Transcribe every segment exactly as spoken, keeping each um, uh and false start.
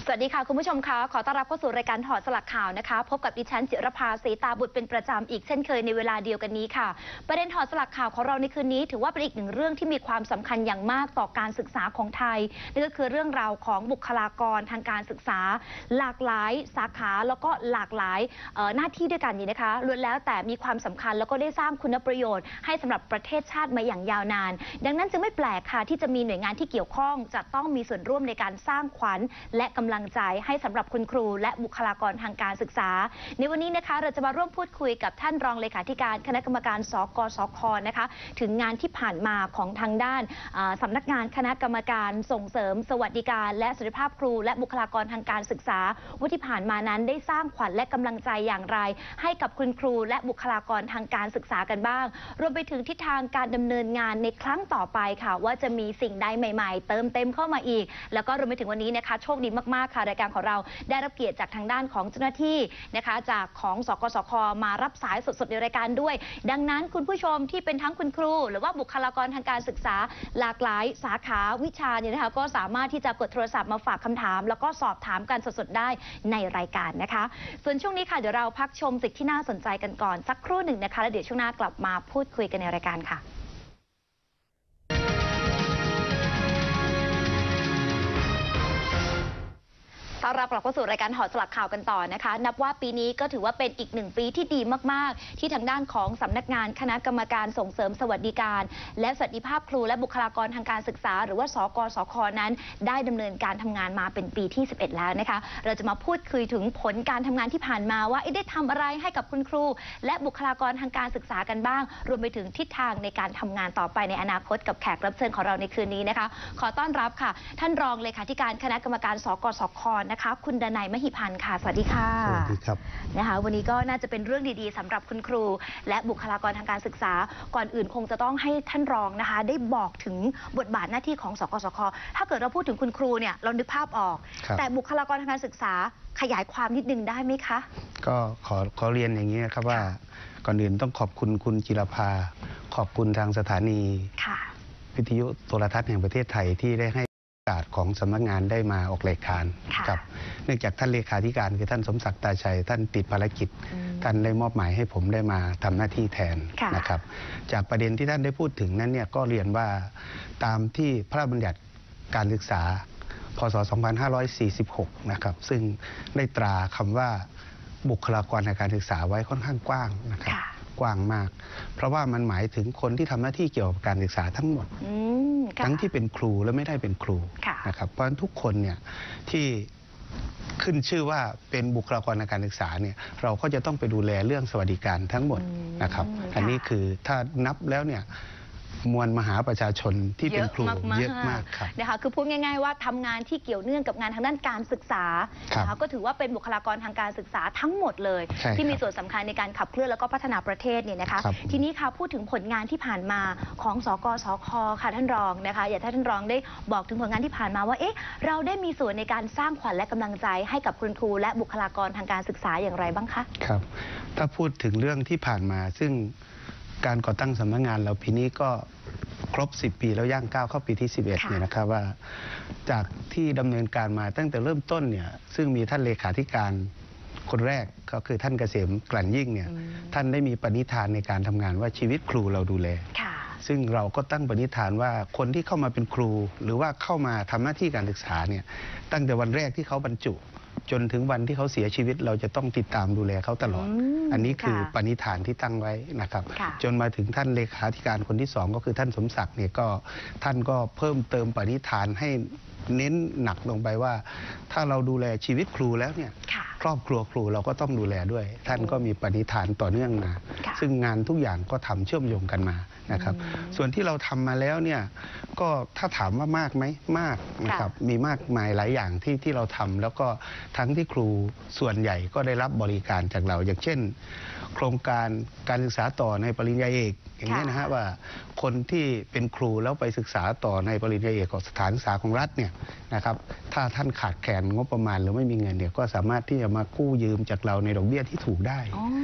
สวัสดีค่ะคุณผู้ชมคะขอต้อนรับเข้าสู่รายการถอดสลักข่าวนะคะพบกับดิฉันจิรภาศรีตาบุตรเป็นประจำอีกเช่นเคยในเวลาเดียวกันนี้ค่ะประเด็นถอดสลักข่าวของเราในคืนนี้ถือว่าเป็นอีกหนึ่งเรื่องที่มีความสำคัญอย่างมากต่อการศึกษาของไทยนั่นก็คือเรื่องราวของบุคลากรทางการศึกษาหลากหลายสาขาแล้วก็หลากหลายหน้าที่ด้วยกันนี่นะคะล้วนแล้วแต่มีความสำคัญแล้วก็ได้สร้างคุณประโยชน์ให้สำหรับประเทศชาติมาอย่างยาวนานดังนั้นจึงไม่แปลกค่ะที่จะมีหน่วยงานที่เกี่ยวข้องจะต้องมีส่วนร่วมในการสร้างขวัญและกำลังใจให้สำหรับคุณครูและบุคลากรทางการศึกษาในวันนี้นะคะเราจะมาร่วมพูดคุยกับท่านรองเลขาธิการคณะกรรมการสกสคนะคะถึงงานที่ผ่านมาของทางด้านสำนักงานคณะกรรมการส่งเสริมสวัสดิการและสุขภาพครูและบุคลากรทางการศึกษาว่าที่ผ่านมานั้นได้สร้างขวัญและกำลังใจอย่างไรให้กับคุณครูและบุคลากรทางการศึกษากันบ้างรวมไปถึงทิศทางการดำเนินงานในครั้งต่อไปค่ะว่าจะมีสิ่งใดใหม่ๆเติมเต็มเข้ามาอีกแล้วก็รวมไปถึงวันนี้นะคะโชคดีมากๆค่ะรายการของเราได้รับเกียรติจากทางด้านของเจ้าหน้าที่นะคะจากของสกสคมารับสายสดๆในรายการด้วยดังนั้นคุณผู้ชมที่เป็นทั้งคุณครูหรือว่าบุคลากรทางการศึกษาหลากหลายสาขาวิชาเนี่ยนะคะก็สามารถที่จะกดโทรศัพท์มาฝากคำถามแล้วก็สอบถามกันสดๆได้ในรายการนะคะส่วนช่วงนี้ค่ะเดี๋ยวเราพักชมสิ่งที่น่าสนใจกันก่อนสักครู่หนึ่งนะคะแล้วเดี๋ยวช่วงหน้ากลับมาพูดคุยกันในรายการค่ะต้อนรับกลับเข้าสู่รายการถอดสลักข่าวกันต่อนะคะนับว่าปีนี้ก็ถือว่าเป็นอีกหนึ่งปีที่ดีมากๆที่ทางด้านของสำนักงานคณะกรรมการส่งเสริมสวัสดิการและสวัสดิภาพครูและบุคลากรทางการศึกษาหรือว่าสกสคนั้นได้ดำเนินการทำงานมาเป็นปีที่สิบเอ็ดแล้วนะคะเราจะมาพูดคุยถึงผลการทำงานที่ผ่านมาว่าได้ทำอะไรให้กับคุณครูและบุคลากรทางการศึกษากันบ้างรวมไปถึงทิศทางในการทำงานต่อไปในอนาคตกับแขกรับเชิญของเราในคืนนี้นะคะขอต้อนรับค่ะท่านรองเลขาธิการคณะกรรมการสกสคนะคะคุณดนัย มหิพันธ์ค่ะสวัสดีค่ะสวัสดีครับนะคะวันนี้ก็น่าจะเป็นเรื่องดีๆสำหรับคุณครูและบุคลากรทางการศึกษาก่อนอื่นคงจะต้องให้ท่านรองนะคะได้บอกถึงบทบาทหน้าที่ของสกสคถ้าเกิดเราพูดถึงคุณครูเนี่ยเรานึกภาพออกแต่บุคลากรทางการศึกษาขยายความนิดนึงได้ไหมคะก็ขอขอเรียนอย่างนี้นะครับว่าก่อนอื่นต้องขอบคุณคุณจิรภาขอบคุณทางสถานีวิทยุโทรทัศน์แห่งประเทศไทยที่ได้ให้ของสำนักงานได้มาออกรายการกับเนื่องจากท่านเลขาธิการคือท่านสมศักดิ์ตาชัยท่านติดภารกิจท่านได้มอบหมายให้ผมได้มาทำหน้าที่แทนนะครับจากประเด็นที่ท่านได้พูดถึงนั้นเนี่ยก็เรียนว่าตามที่พระราชบัญญัติการศึกษาพ.ศ. สองพันห้าร้อยสี่สิบหกนะครับซึ่งได้ตราคำว่าบุคลากรทางการศึกษาไว้ค่อนข้างกว้างนะครับกว้างมากเพราะว่ามันหมายถึงคนที่ทำหน้าที่เกี่ยวกับการศึกษาทั้งหมดทั้งที่เป็นครูและไม่ได้เป็นครูนะครับเพราะฉะนั้นทุกคนเนี่ยที่ขึ้นชื่อว่าเป็นบุคลากรทางการศึกษาเนี่ยเราก็จะต้องไปดูแลเรื่องสวัสดิการทั้งหมดนะครับอันนี้คือถ้านับแล้วเนี่ยมวลมหาประชาชนที่เป็นครูเยอะมากครับนะคะคือพูดง่ายๆว่าทำงานที่เกี่ยวเนื่องกับงานทางด้านการศึกษานะคะก็ถือว่าเป็นบุคลากรทางการศึกษาทั้งหมดเลยที่มีส่วนสำคัญในการขับเคลื่อนแล้วก็พัฒนาประเทศเนี่ยนะคะทีนี้ค่ะพูดถึงผลงานที่ผ่านมาของสกสคค่ะท่านรองนะคะอยากให้ท่านรองได้บอกถึงผลงานที่ผ่านมาว่าเอ๊ะเราได้มีส่วนในการสร้างขวัญและกำลังใจให้กับคุณครูและบุคลากรทางการศึกษาอย่างไรบ้างคะครับถ้าพูดถึงเรื่องที่ผ่านมาซึ่งการก่อตั้งสำนักงานเราปีนี้ก็ครบสิบปีแล้วย่างก้าวเข้าปีที่สิบเอ็ดเนี่ยนะครับว่าจากที่ดำเนินการมาตั้งแต่เริ่มต้นเนี่ยซึ่งมีท่านเลขาธิการคนแรกก็คือท่านเกษมกลั่นยิ่งเนี่ยท่านได้มีปณิธานในการทำงานว่าชีวิตครูเราดูแลซึ่งเราก็ตั้งปณิธานว่าคนที่เข้ามาเป็นครูหรือว่าเข้ามาทำหน้าที่การศึกษาเนี่ยตั้งแต่วันแรกที่เขาบรรจุจนถึงวันที่เขาเสียชีวิตเราจะต้องติดตามดูแลเขาตลอดอันนี้คือปณิธานที่ตั้งไว้นะครับจนมาถึงท่านเลขาธิการคนที่สองก็คือท่านสมศักดิ์เนี่ยก็ท่านก็เพิ่มเติมปณิธานให้เน้นหนักลงไปว่าถ้าเราดูแลชีวิตครูแล้วเนี่ยครอบครัวครูเราก็ต้องดูแลด้วยท่านก็มีปณิธานต่อเนื่องมาซึ่งงานทุกอย่างก็ทำเชื่อมโยงกันมานะครับส่วนที่เราทำมาแล้วเนี่ยก็ถ้าถามว่ามากไหมมากนะครับมีมากมายหลายอย่างที่ที่เราทำแล้วก็ทั้งที่ครูส่วนใหญ่ก็ได้รับบริการจากเราอย่างเช่นโครงการการศึกษาต่อในปริญญาเอกอย่างนี้นะฮะว่าคนที่เป็นครูแล้วไปศึกษาต่อในปริญญาเอกของสถานศึกษาของรัฐเนี่ยนะครับถ้าท่านขาดแคลนงบประมาณหรือไม่มีเงินเนี่ยก็สามารถที่จะมากู้ยืมจากเราในดอกเบี้ยที่ถูกได้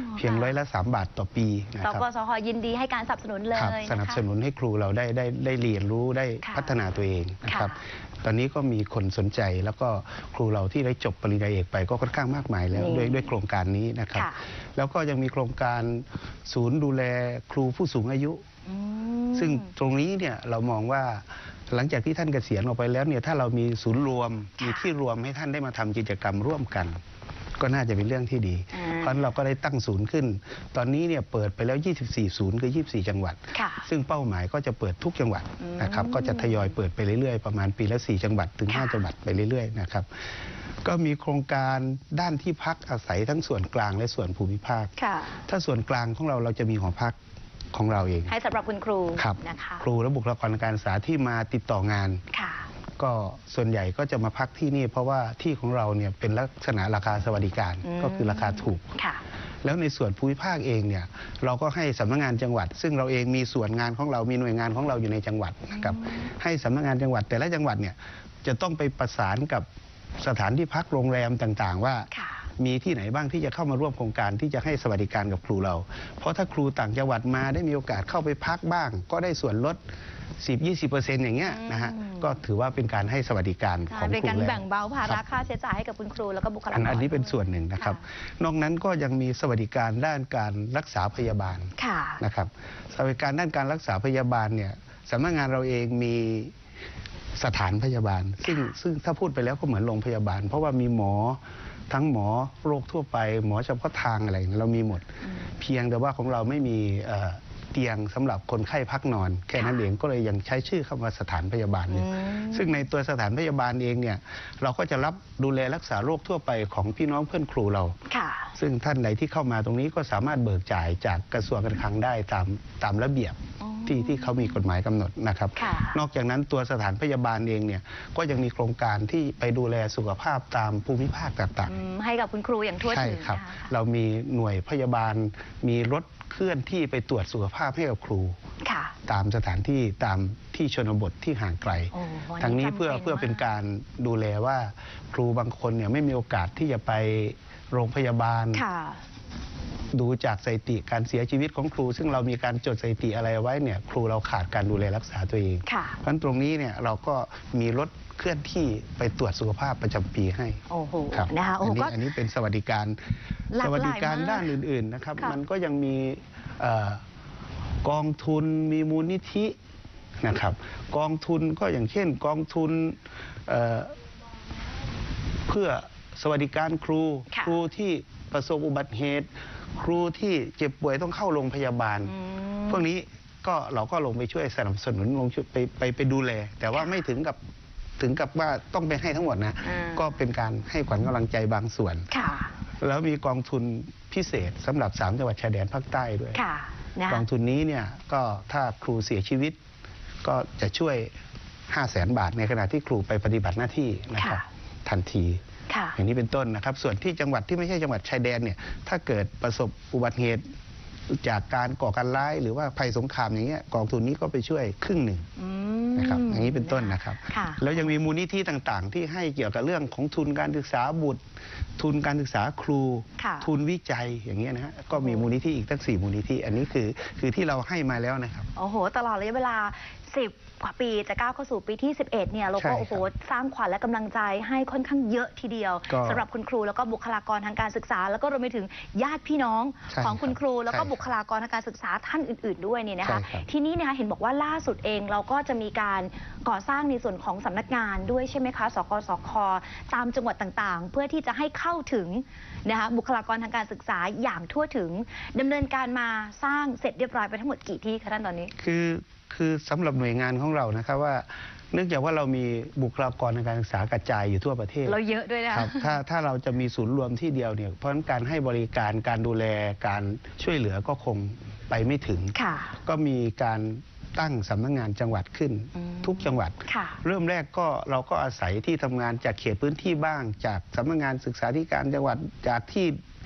เพียงร้อยละสามบาทต่อปีนะสครับกสหยินดีให้การสนับสนุนเลยครับนะคะสนับสนุนให้ครูเราได้ได้ได้เรียนรู้ได้ค่ะพัฒนาตัวเองนะครับค่ะตอนนี้ก็มีคนสนใจแล้วก็ครูเราที่ได้จบปริญญาเอกไปก็ค่อนข้างมากมายแล้วนี่ด้วยด้วยโครงการนี้นะครับค่ะแล้วก็ยังมีโครงการศูนย์ดูแลครูผู้สูงอายุอืมซึ่งตรงนี้เนี่ยเรามองว่าหลังจากที่ท่านเกษียณออกไปแล้วเนี่ยถ้าเรามีศูนย์รวมค่ะมีที่รวมให้ท่านได้มาทำกิจกรรมร่วมกัน ก็น่าจะเป็นเรื่องที่ดีอ่าเพราะฉะนั้นเราก็ได้ตั้งศูนย์ขึ้น ตอนนี้เนี่ยเปิดไปแล้ว ยี่สิบสี่ ศูนย์คือ ยี่สิบสี่ จังหวัดค่ะซึ่งเป้าหมายก็จะเปิดทุกจังหวัดอืมนะครับ ก็จะทยอยเปิดไปเรื่อยๆ ประมาณปีละสี่จังหวัดถึงห้าค่ะจังหวัดไปเรื่อยๆนะครับ ก็มีโครงการด้านที่พักอาศัยทั้งส่วนกลางและส่วนภูมิภาคค่ะถ้าส่วนกลางของเราเราจะมีหอพักของเราเองให้สำหรับคุณครูครับนะคะครูและบุคลากรทางการศึกษาที่มาติดต่องานค่ะก็ส่วนใหญ่ก็จะมาพักที่นี่ เพราะว่าที่ของเราเนี่ยเป็นลักษณะราคาสวัสดิการอืมก็คือราคาถูกค่ะแล้วในส่วนภูมิภาคเองเนี่ยเราก็ให้สำนักงานจังหวัด ซึ่งเราเองมีส่วนงานของเรามีหน่วยงานของเราอยู่ในจังหวัดนะครับให้สำนักงานจังหวัดแต่ละจังหวัดเนี่ยจะต้องไปประสานกับสถานที่พักโรงแรมต่างๆ ว่าค่ะมีที่ไหนบ้างที่จะเข้ามาร่วมโครงการที่จะให้สวัสดิการกับครูเรา เพราะถ้าครูต่างจังหวัดมาได้มีโอกาสเข้าไปพักบ้าง ก็ได้ส่วนลด สิบถึงยี่สิบเปอร์เซ็นต์ อย่างเงี้ยนะฮะอืมก็ถือว่าเป็นการให้สวัสดิการขใช่องเป็นครูการแล้วแบ่งเบาภาคระรับค่าใช้จ่ายให้กับคุณครูแล้วก็บุคลากอันรอันนี้เป็นส่วนหนึ่งนะครับค่ะนอกนั้นก็ยังมีสวัสดิการด้านการรักษาพยาบาลค่ะนะครับ สวัสดิการด้านการรักษาพยาบาลเนี่ยสำนักงานเราเองมีสถานพยาบาล ซึ่งซึ่งถ้าพูดไปแล้วก็เหมือนโรงพยาบาล เพราะว่ามีหมอทั้งหมอโรคทั่วไป หมอเฉพาะทางอะไรเรามีหมดอืมเพียงแต่ว่าของเราไม่มีเอ่อเตียงสำหรับคนไข้พักนอน แค่นั้นเองก็เลยยังใช้ชื่อคำว่าสถานพยาบาลอยู่อืมซึ่งในตัวสถานพยาบาลเองเนี่ยเราก็จะรับดูแลรักษาโรคทั่วไปของพี่น้องเพื่อนครูเราค่ะซึ่งท่านใดที่เข้ามาตรงนี้ก็สามารถเบิกจ่ายจากกระทรวงการคลังได้ตามตามระเบียบอ๋อที่ที่เขามีกฎหมายกำหนดนะครับค่ะนอกจากนั้นตัวสถานพยาบาลเองเนี่ยก็ยังมีโครงการที่ไปดูแลสุขภาพตามภูมิภาคต่างอืมให้กับคุณครูอย่างทั่วๆใช่ถึงครับนะคะเรามีหน่วยพยาบาล มีรถเคลื่อนที่ไปตรวจสุขภาพให้กับครูค่ะตามสถานที่ตามที่ชนบทที่ห่างไกลโอ้อันนี้ทั้งนี้จำเป็นเพื่อเพื่อเป็นมากการดูแลว่าครูบางคนเนี่ยไม่มีโอกาสที่จะไปโรงพยาบาลค่ะดูจากสถิติการเสียชีวิตของครู ซึ่งเรามีการจดสถิติอะไรไว้เนี่ยครูเราขาดการดูแลรักษาตัวเองค่ะเพราะฉะนั้นตรงนี้เนี่ยเราก็มีรถเคลื่อนที่ไปตรวจสุขภาพประจำปีให้โอ้โหครับนะคะโอ้อันโหนี้ก็อันนี้เป็นสวัสดิการหลากสหลายวัสดิการมากด้านอื่นๆนะครับค่ะมันก็ยังมีเอ่อกองทุนมีมูลนิธินะครับ กองทุนก็อย่างเช่น กองทุนเอ่อเพื่อสวัสดิการครูค่ะครูที่ประสบอุบัติเหตุ ครูที่เจ็บป่วยต้องเข้าโรงพยาบาลอืมพวกนี้ก็เราก็ลงไปช่วยสนับสนุนลงช่วยไปไปไปดูแล แต่ว่าไม่ถึงกับถึงกับว่าต้องไปให้ทั้งหมดนะอ่าก็เป็นการให้ขวัญกำลังใจบางส่วนค่ะแล้วมีกองทุนพิเศษสำหรับสามจังหวัดชายแดนภาคใต้ด้วยค่ะนะกองทุนนี้เนี่ยก็ถ้าครูเสียชีวิต ก็จะช่วย ห้าแสน บาทในขณะที่ครูไปปฏิบัติหน้าที่นะครับ ทันทีค่ะอย่างนี้เป็นต้นนะครับ ส่วนที่จังหวัดที่ไม่ใช่จังหวัดชายแดนเนี่ยถ้าเกิดประสบอุบัติเหตุจากการก่อการร้ายหรือว่าภัยสงครามอย่างเงี้ยกองทุนนี้ก็ไปช่วยครึ่งหนึ่งอืมนะครับอย่างนี้เป็นต้นนะครับค่ะแล้วยังมีมูลนิธิต่างๆ ที่ให้เกี่ยวกับเรื่องของทุนการศึกษาบุตร ทุนการศึกษาครูค่ะทุนวิจัยอย่างเงี้ยนะฮะก็มีมูลนิธิอีกตั้งสี่มูลนิธิอันนี้คือคือที่เราให้มาแล้วนะครับโอ้โห ตลอดระยะเวลา สิบ กว่าปีจะก้าวเข้าสู่ปีที่ สิบเอ็ด เนี่ยเราใช่ก็ครับโอ้โหสร้างขวัญและกำลังใจให้ค่อนข้างเยอะทีเดียวก็สำหรับคุณครูแล้วก็บุคลากรทางการศึกษา แล้วก็รวมไปถึงญาติพี่น้องใช่ของคุณครู แล้วก็ใช่ครับบุคลากรทางการศึกษาท่านอื่น ๆ ด้วยเนี่ยนะคะใช่ครับทีนี้นะคะเห็นบอกว่าล่าสุดเองเราก็จะมีการก่อสร้างในส่วนของสำนักงานด้วยใช่ไหมคะสกสคตามจังหวัดต่างๆ เพื่อที่จะให้เข้าถึงนะคะบุคลากรทางการศึกษาอย่างทั่วถึงดำเนินการมาสร้างเสร็จเรียบร้อยไปทั้งหมดกี่ที่คะท่านตอนนี้คือคือสำหรับหน่วยงานของเรานะครับว่าเนื่องจากว่าเรามีบุคลากรทางการศึกษากระจายอยู่ทั่วประเทศเราเยอะด้วยนะครับถ้าถ้าเราจะมีศูนย์รวมที่เดียวเนี่ยเพราะฉะนั้นการให้บริการการดูแลการช่วยเหลือก็คงไปไม่ถึงค่ะก็มีการตั้งสำนักงานจังหวัดขึ้นอืมทุกจังหวัดค่ะเริ่มแรกก็เราก็อาศัยที่ทำงานจากเขตพื้นที่บ้าง จากสำนักงานศึกษาธิการจังหวัดจากที่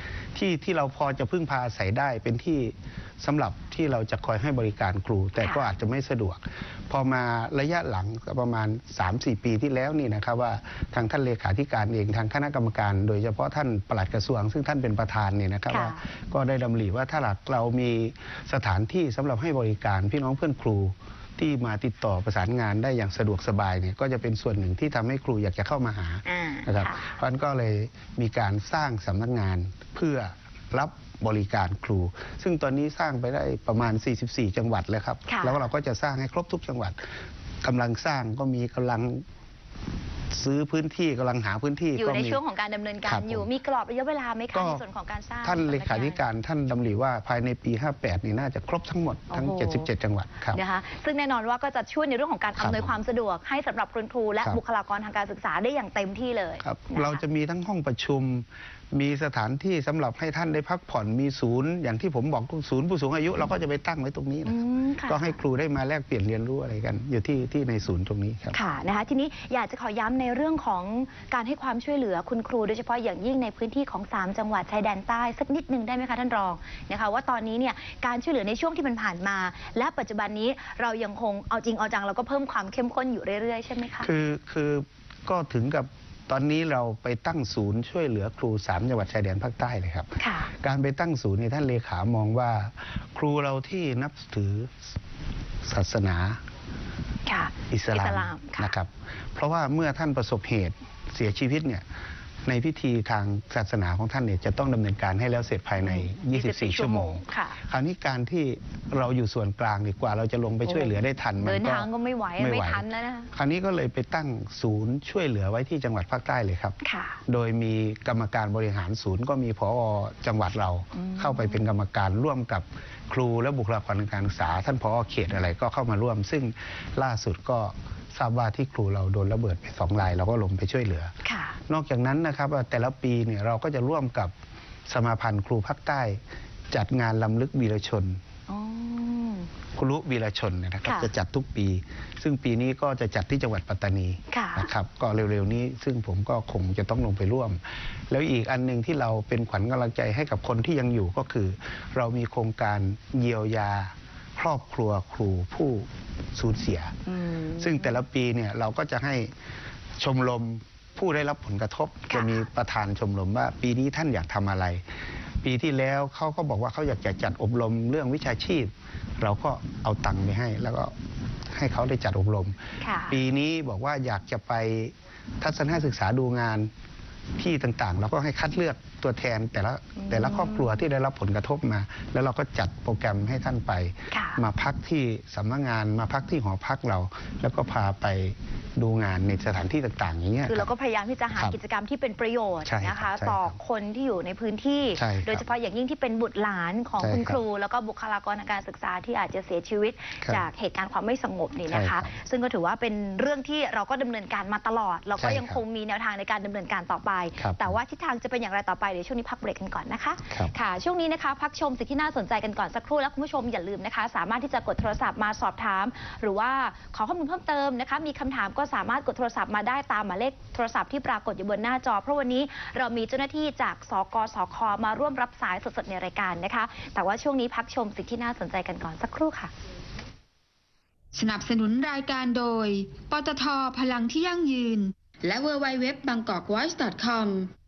ที่ที่เราพอจะพึ่งพาอาศัยได้เป็นที่สำหรับที่เราจะคอยให้บริการครู แต่ก็อาจจะไม่สะดวก พอมาระยะหลังประมาณ สามสี่ ปีที่แล้วนี่นะครับว่าทางท่านเลขาธิการเองทางคณะกรรมการ โดยเฉพาะท่านปลัดกระทรวงซึ่งท่านเป็นประธานเนี่ยนะครับว่าก็ได้ดำริว่าถ้าหากเรามีสถานที่สำหรับให้บริการพี่น้องเพื่อนครูที่มาติดต่อประสานงานได้อย่างสะดวกสบายเนี่ยก็จะเป็นส่วนหนึ่งที่ทำให้ครูอยากจะเข้ามาหานะครับเพราะฉะนั้นก็เลยมีการสร้างสำนักงานเพื่อรับบริการครูซึ่งตอนนี้สร้างไปได้ประมาณสี่สิบสี่จังหวัดแล้วครับแล้วเราก็จะสร้างให้ครบทุกจังหวัดกำลังสร้างก็มีกำลังซื้อพื้นที่กำลังหาพื้นที่อยู่ในช่วงของการดำเนินการอยู่มีกรอบระยะเวลาไหมคะในส่วนของการสร้างท่านเลขาธิการท่านดำริว่าภายในปีห้าแปดนี่น่าจะครบทั้งหมดทั้งเจ็ดสิบเจ็ดจังหวัดครับนะคะซึ่งแน่นอนว่าก็จะช่วยในเรื่องของการอำนวยความสะดวกให้สำหรับคุณครูและบุคลากรทางการศึกษาได้อย่างเต็มที่เลยครับเราจะมีทั้งห้องประชุมมีสถานที่สำหรับให้ท่านได้พักผ่อนมีศูนย์อย่างที่ผมบอกศูนย์ผู้สูงอายุเราก็จะไปตั้งไว้ตรงนี้นะก็ให้ครูได้มาแลกเปลี่ยนเรียนรู้อะไรกันอยู่ที่ที่ในศูนย์ตรงนี้ครับค่ะนะคะทีนี้อยากจะขอย้ำในเรื่องของการให้ความช่วยเหลือคุณครูโดยเฉพาะอย่างยิ่งในพื้นที่ของสามจังหวัดชายแดนใต้สักนิดนึงได้ไหมคะท่านรองนะคะว่าตอนนี้เนี่ยการช่วยเหลือในช่วงที่มันผ่านมาและปัจจุบันนี้เรายังคงเอาจริงเอาจังเราก็เพิ่มความเข้มข้นอยู่เรื่อยๆใช่ไหมคะคือคือก็ถึงกับตอนนี้เราไปตั้งศูนย์ช่วยเหลือครูสามจังหวัดชายแดนภาคใต้เลยครับการไปตั้งศูนย์ในท่านเลขามองว่าครูเราที่นับถือศาสนาอิสลามนะครับเพราะว่าเมื่อท่านประสบเหตุเสียชีวิตเนี่ยในพิธีทางศาสนาของท่านเนี่ยจะต้องดำเนินการให้แล้วเสร็จภายในยี่สิบสี่ชั่วโมงคราวนี้การที่เราอยู่ส่วนกลางดีกว่าเราจะลงไปช่วยเหลือได้ทันมันก็เดินทางก็ไม่ไหวไม่ทันแล้วนะคราวนี้ก็เลยไปตั้งศูนย์ช่วยเหลือไว้ที่จังหวัดภาคใต้เลยครับโดยมีกรรมการบริหารศูนย์ก็มีผอ.จังหวัดเราเข้าไปเป็นกรรมการร่วมกับครูและบุคลากรทางการศึกษาท่านผอ.เขตอะไรก็เข้ามาร่วมซึ่งล่าสุดก็ทราบว่าที่ครูเราโดนระเบิดไปสองรายเราก็ลงไปช่วยเหลือนอกจากนั้นนะครับแต่ละปีเนี่ยเราก็จะร่วมกับสมาพันธ์ครูภาคใต้จัดงานรำลึกวีรชนครูวีรชนนะครับจะจัดทุกปีซึ่งปีนี้ก็จะจัดที่จังหวัดปัตตานีนะครับก็เร็วๆนี้ซึ่งผมก็คงจะต้องลงไปร่วมแล้วอีกอันหนึ่งที่เราเป็นขวัญกำลังใจให้กับคนที่ยังอยู่ก็คือเรามีโครงการเยียวยาครอบครัวครูผู้สูญเสียซึ่งแต่ละปีเนี่ยเราก็จะให้ชมรมผู้ได้รับผลกระทบจะมีประธานชมรมว่าปีนี้ท่านอยากทำอะไรปีที่แล้วเขาก็บอกว่าเขาอยากจะจัดอบรมเรื่องวิชาชีพเราก็เอาตังค์ไปให้แล้วก็ให้เขาได้จัดอบรมปีนี้บอกว่าอยากจะไปทัศนศึกษาดูงานที่ต่างๆเราก็ให้คัดเลือกตัวแทนแต่ละแต่ละครอบครัวที่ได้รับผลกระทบมาแล้วเราก็จัดโปรแกรมให้ท่านไปมาพักที่สำนักงานมาพักที่หอพักเราแล้วก็พาไปดูงานในสถานที่ต่างๆอย่างเงี้ยคือเราก็พยายามที่จะหากิจกรรมที่เป็นประโยชน์นะคะต่อคนที่อยู่ในพื้นที่โดยเฉพาะอย่างยิ่งที่เป็นบุตรหลานของคุณครูแล้วก็บุคลากรทางการศึกษาที่อาจจะเสียชีวิตจากเหตุการณ์ความไม่สงบนี่นะคะซึ่งก็ถือว่าเป็นเรื่องที่เราก็ดำเนินการมาตลอดเราก็ยังคงมีแนวทางในการดำเนินการต่อไปแต่ว่าทิศทางจะเป็นอย่างไรต่อไปเดี๋ยวช่วงนี้พักเบรกกันก่อนนะคะค่ะช่วงนี้นะคะพักชมสิ่งที่น่าสนใจกันก่อนสักครู่แล้วคุณผู้ชมอย่าลืมนะคะสามารถที่จะกดโทรศัพท์มาสอบถามหรือว่าขอข้อมูลเพิ่มเติมนะคะมีคำถามก็สามารถกดโทรศัพท์มาได้ตามหมายเลขโทรศัพท์ที่ปรากฏอยู่บนหน้าจอเพราะวันนี้เรามีเจ้าหน้าที่จากสกสคมาร่วมรับสายสดๆในรายการนะคะแต่ว่าช่วงนี้พักชมสิ่งที่น่าสนใจกันก่อนสักครู่ค่ะสนับสนุนรายการโดยปตท.พลังที่ยั่งยืนและ ดับเบิลยู ดับเบิลยู ดับเบิลยู ดอท บางกอก วอยซ์ ดอท คอม